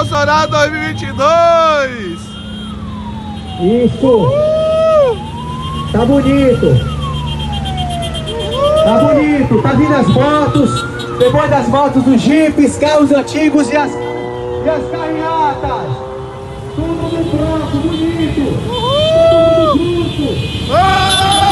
Bolsonaro 2022! Isso! Tá bonito! Tá bonito! Tá vindo as motos, depois das motos, os jipes, carros antigos e as carreatas! Todo mundo pronto, bonito! Todo mundo junto!